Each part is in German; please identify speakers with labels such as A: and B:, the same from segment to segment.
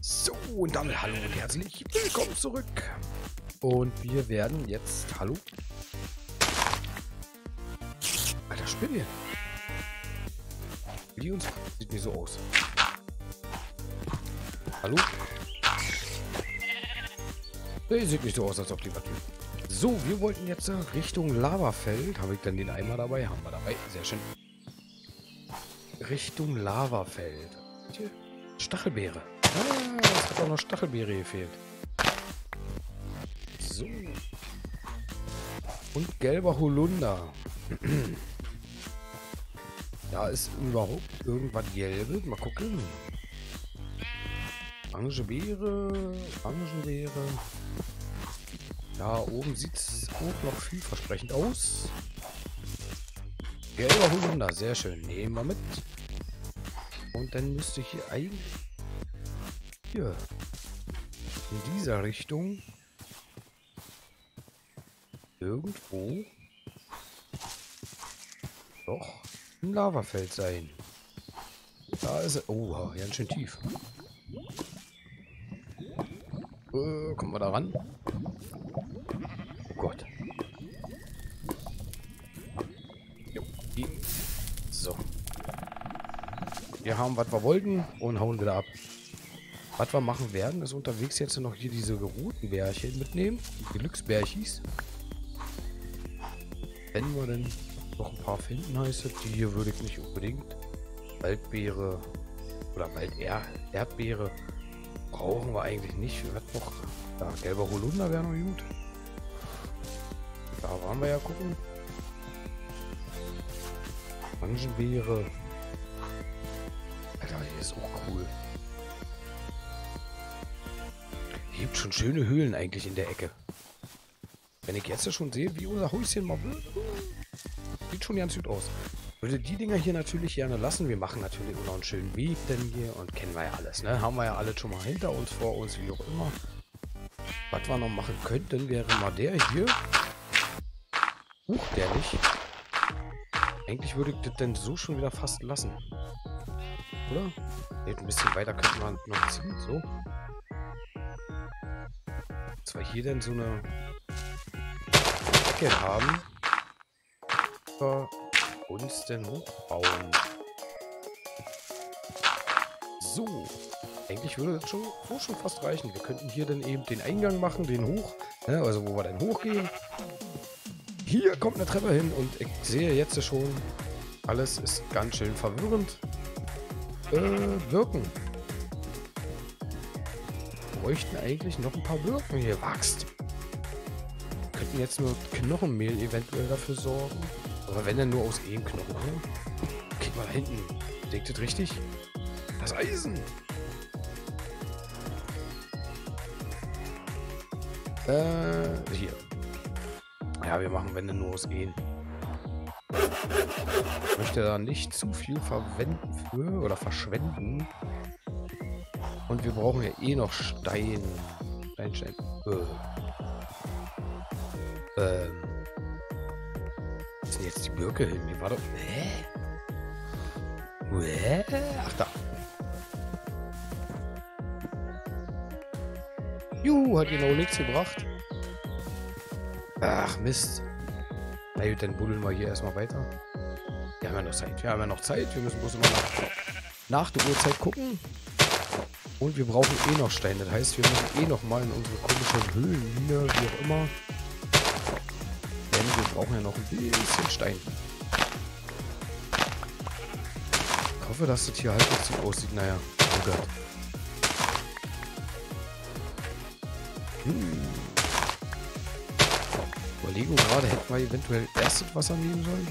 A: So, und damit hallo und herzlich willkommen zurück. Und wir werden jetzt... Hallo? Alter, Spinne. Die uns... Sieht nicht so aus. Hallo? Nee, sieht nicht so aus, als ob die was tun. So, wir wollten jetzt Richtung Lavafeld. Habe ich dann den Eimer dabei? Haben wir dabei. Sehr schön. Richtung Lavafeld. Hier. Stachelbeere. Ah, es hat auch noch Stachelbeere gefehlt. So. Und gelber Holunder. Da ist überhaupt irgendwas Gelbes. Mal gucken. Orange Beere. Orangenbeere. Da oben sieht es auch noch vielversprechend aus. Gelber Holunder. Sehr schön. Nehmen wir mit. Und dann müsste ich hier eigentlich... Hier. In dieser Richtung. Irgendwo. Doch. Ein Lavafeld sein. Da ist er. Oh, ganz schön tief. Kommen wir da ran? Oh Gott. Jo, so. Wir haben, was wir wollten und hauen wieder ab. Was wir machen werden, ist unterwegs jetzt noch hier diese roten Bärchen mitnehmen. Die Glücksbärchis. Wenn wir denn noch ein paar finden, heißt es. Die hier würde ich nicht unbedingt. Waldbeere oder Erdbeere brauchen wir eigentlich nicht. Wir hatten noch da, gelber Holunder wäre noch gut. Da waren wir ja gucken. Orangenbeere. Alter, hier ist auch cool. Hier gibt schon schöne Höhlen eigentlich in der Ecke. Wenn ich jetzt schon sehe, wie unser Häuschen mal wird, sieht schon ganz gut aus. Würde die Dinger hier natürlich gerne lassen. Wir machen natürlich auch noch einen schönen Weg denn hier und kennen wir ja alles, ne? Haben wir ja alles schon mal hinter uns, vor uns, wie auch immer. Was wir noch machen könnten, wäre mal der hier. Der nicht. Eigentlich würde ich das denn so schon wieder fast lassen. Oder? Ne, ein bisschen weiter könnte man noch ziehen, so. Dass wir hier denn so eine Ecke haben, wir uns denn hochbauen. So. Eigentlich würde das schon fast reichen. Wir könnten hier dann eben den Eingang machen, den hoch. Ne, also wo wir dann hochgehen. Hier kommt eine Treppe hin und ich sehe jetzt schon, alles ist ganz schön verwirrend. Birken. Wir bräuchten eigentlich noch ein paar Birken hier. Wachst. Wir könnten jetzt nur Knochenmehl eventuell dafür sorgen. Aber wenn dann nur aus einem Knochen. Ne? Okay, mal da hinten. Denkt das richtig? Das Eisen. Hier. Ja, wir machen wenn dann nur aus einem. Ich möchte da nicht zu viel verwenden für oder verschwenden. Und wir brauchen ja eh noch Stein. Stein. Was ist denn jetzt die Birke hin? Die war doch... Ach da. Juhu, hat genau nichts gebracht. Ach, Mist. Na gut, dann buddeln wir hier erstmal weiter. Wir haben ja noch Zeit. Wir müssen bloß immer nach der Uhrzeit gucken. Und wir brauchen eh noch Stein. Das heißt, wir müssen eh noch mal in unsere komischen Höhlenmine, wie auch immer. Denn wir brauchen ja noch ein bisschen Stein. Ich hoffe, dass das hier halbwegs so aussieht. Naja, oh Gott. Überlegung gerade, hätten wir eventuell erst das Wasser nehmen sollen.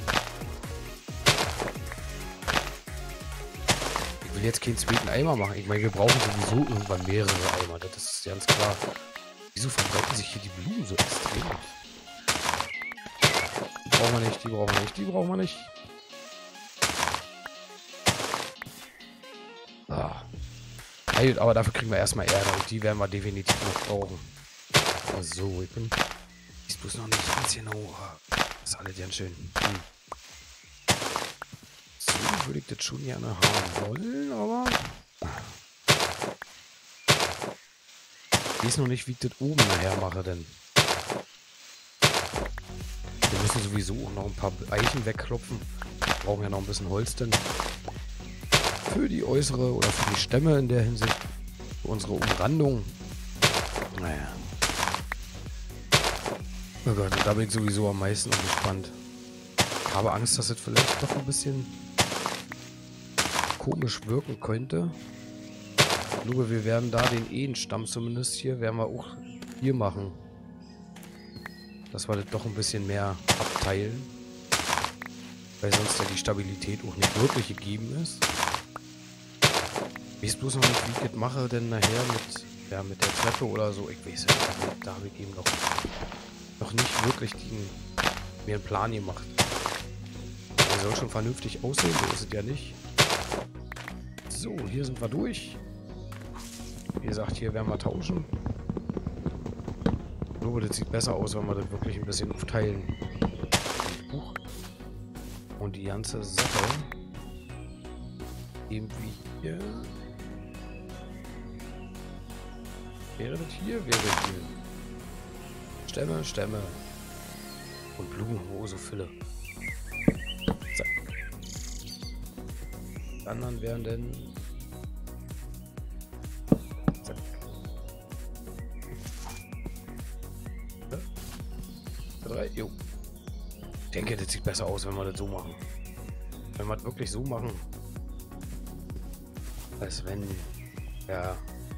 A: Ich will jetzt keinen zweiten Eimer machen. Ich meine, wir brauchen sowieso irgendwann mehrere Eimer. Das ist ganz klar. Wieso verbreiten sich hier die Blumen so extrem? Die brauchen wir nicht, die brauchen wir nicht, die brauchen wir nicht. Ah. Aber dafür kriegen wir erstmal Erde und die werden wir definitiv noch brauchen. So, ich bin... Ist bloß noch nicht ganz genau. Das ist alles ganz schön. So würde ich das schon gerne haben wollen, aber... Ich weiß noch nicht, wie ich das oben nachher mache, denn wir müssen sowieso auch noch ein paar Eichen wegklopfen. Wir brauchen ja noch ein bisschen Holz denn für die äußere oder für die Stämme in der Hinsicht. Für unsere Umrandung. Naja. Oh Gott, und da bin ich sowieso am meisten gespannt. Ich habe Angst, dass es vielleicht doch ein bisschen komisch wirken könnte. Nur wir werden da den Ehenstamm zumindest hier, werden wir auch hier machen. Dass wir das doch ein bisschen mehr abteilen. Weil sonst ja die Stabilität auch nicht wirklich gegeben ist. Ich weiß bloß noch nicht, wie ich das mache, denn nachher mit der Treppe oder so. Ich weiß ja, da habe ich eben noch nicht wirklich mir einen Plan gemacht. Der soll schon vernünftig aussehen, so ist es ja nicht. So, hier sind wir durch. Wie gesagt, hier werden wir tauschen. Nur das sieht besser aus, wenn wir das wirklich ein bisschen aufteilen. Und die ganze Sache irgendwie hier. Wäre das hier? Wäre das hier. Stämme, Stämme. Und Blumen, wo so Fülle. Zack. Die anderen wären dann. Zack. Ja. 3, jo. Ich denke, das sieht besser aus, wenn wir das so machen. Wenn wir das wirklich so machen. Als wenn. Ja.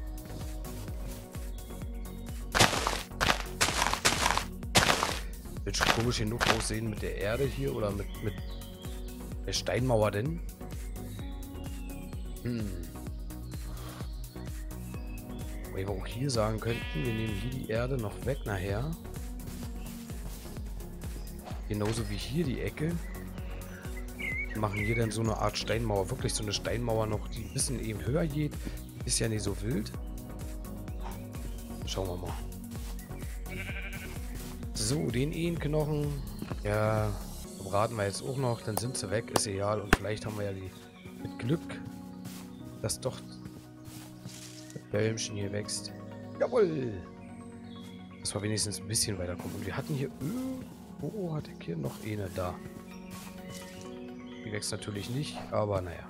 A: Wird schon komisch genug aussehen mit der Erde hier oder mit der Steinmauer denn. Weil wir auch hier sagen könnten, wir nehmen hier die Erde noch weg nachher. Genauso wie hier die Ecke. Wir machen hier dann so eine Art Steinmauer. Wirklich so eine Steinmauer noch, die ein bisschen eben höher geht. Ist ja nicht so wild. Schauen wir mal. So, den Ehenknochen. Ja, braten wir jetzt auch noch. Dann sind sie weg. Ist egal. Und vielleicht haben wir ja mit Glück, dass doch das Bäumchen hier wächst. Jawohl! Dass wir wenigstens ein bisschen weiterkommen. Und wir hatten hier... Oh, hatte ich hier noch eine da. Die wächst natürlich nicht, aber naja.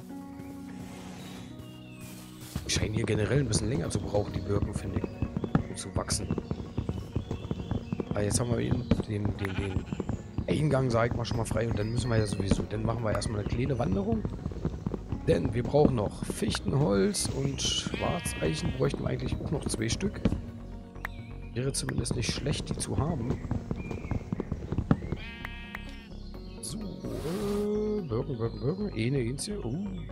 A: Die scheinen hier generell ein bisschen länger zu brauchen, die Birken, finde ich. Um zu wachsen. Aber jetzt haben wir eben den Eingang, sag ich mal, schon mal frei. Und dann müssen wir ja sowieso, dann machen wir erstmal eine kleine Wanderung. Denn wir brauchen noch Fichtenholz und Schwarzeichen bräuchten wir eigentlich auch noch 2 Stück. Wäre zumindest nicht schlecht, die zu haben. So, Birken. Eins hier.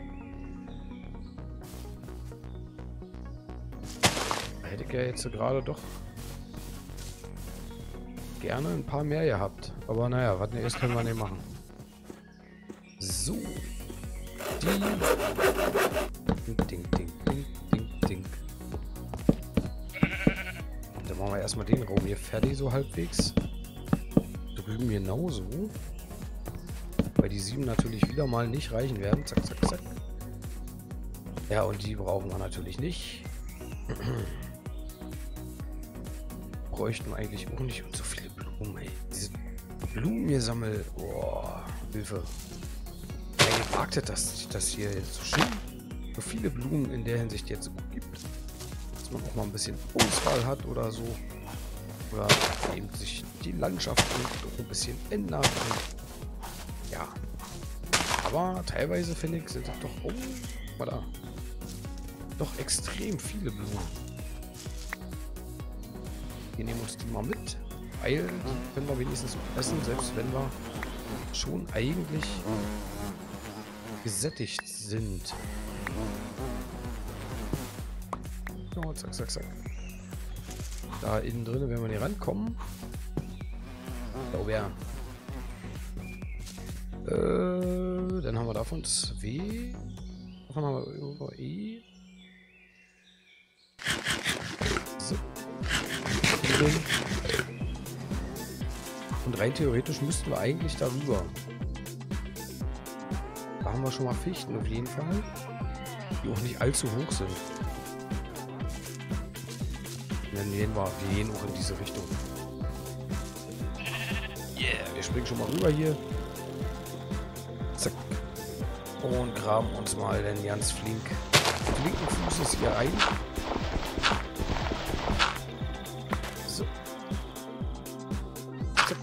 A: Da hätte ich ja jetzt gerade doch gerne ein paar mehr gehabt. Aber naja, was erst können wir nicht machen. So. Ding. Dann machen wir erstmal den Raum hier fertig, so halbwegs. Drüben genauso. Weil die 7 natürlich wieder mal nicht reichen werden. Zack. Ja, und die brauchen wir natürlich nicht. Bräuchten wir eigentlich auch nicht. Und so viele Blumen, ey. Diese Blumen hier sammeln. Boah, Hilfe. Wer gewagt hat, dass das hier jetzt so schön, so viele Blumen in der Hinsicht jetzt gibt. Dass man auch mal ein bisschen Auswahl hat oder so. Oder eben sich die Landschaft auch ein bisschen ändert. Und ja. Aber teilweise finde ich, sind das doch, oh, voilà, doch extrem viele Blumen. Wir nehmen uns die mal mit, weil die können wir wenigstens essen, selbst wenn wir schon eigentlich gesättigt sind. Oh, zack. Da innen drin werden wir nicht rankommen. Oh ja. Dann haben wir davon 2. Davon haben wir irgendwo E. So. Und rein theoretisch müssten wir eigentlich darüber. Da haben wir schon mal Fichten auf jeden Fall. Die auch nicht allzu hoch sind. Dann gehen wir gehen auch in diese Richtung. Yeah, wir springen schon mal rüber hier. Zack. Und graben uns mal den ganz flinken Fußes hier ein. So. Zack.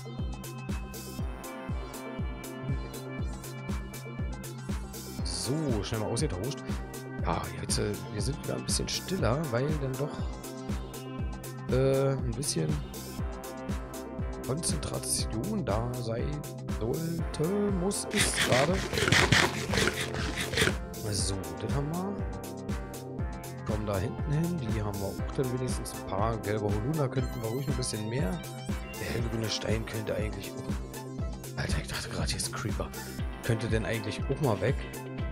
A: So, schnell mal ausgetauscht. Ja, jetzt, wir sind wieder ein bisschen stiller, weil dann doch ein bisschen Konzentration da sein sollte, muss es gerade. So, den haben wir. Kommen da hinten hin, die haben wir auch dann wenigstens ein paar. Gelbe Holunder könnten wir ruhig ein bisschen mehr. Der hellgrüne Stein könnte eigentlich auch... Alter, ich dachte gerade, hier ist Creeper. Könnte denn eigentlich auch mal weg?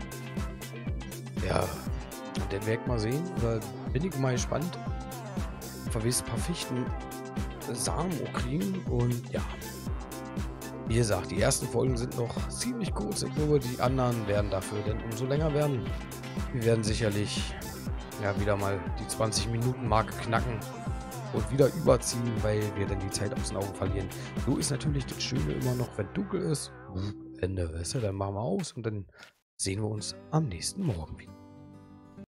A: Ja, und den weg mal sehen. Da bin ich mal gespannt. Ob wir ein paar Fichten Samen auch kriegen. Und ja, wie gesagt, die ersten Folgen sind noch ziemlich kurz. Ich glaube, die anderen werden dafür dann umso länger werden. Wir werden sicherlich ja wieder mal die 20-Minuten-Marke knacken und wieder überziehen, weil wir dann die Zeit aus den Augen verlieren. So ist natürlich das Schöne immer noch, wenn dunkel ist. Ende, weißt du, dann machen wir aus und dann sehen wir uns am nächsten Morgen wieder.